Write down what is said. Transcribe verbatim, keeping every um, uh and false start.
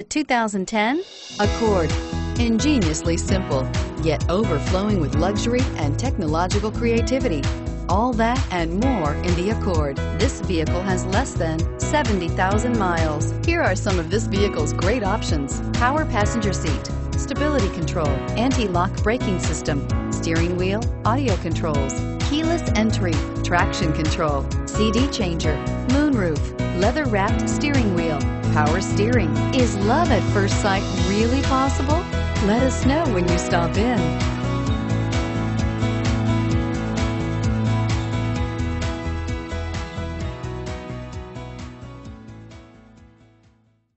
The two thousand ten Accord. Ingeniously simple, yet overflowing with luxury and technological creativity. All that and more in the Accord. This vehicle has less than seventy thousand miles. Here are some of this vehicle's great options: power passenger seat, stability control, anti-lock braking system, steering wheel audio controls, keyless entry, traction control, C D changer, moonroof, leather-wrapped steering wheel, power steering. Is love at first sight really possible? Let us know when you stop in.